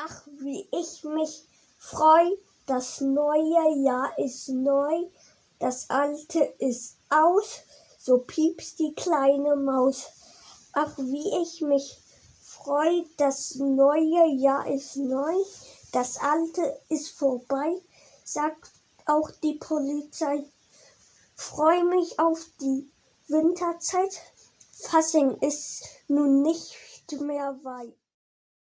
Ach, wie ich mich freu, das neue Jahr ist neu, das alte ist aus, so piepst die kleine Maus. Ach, wie ich mich freu, das neue Jahr ist neu, das alte ist vorbei, sagt auch die Polizei. Freu mich auf die Winterzeit, Fasching ist nun nicht mehr weit.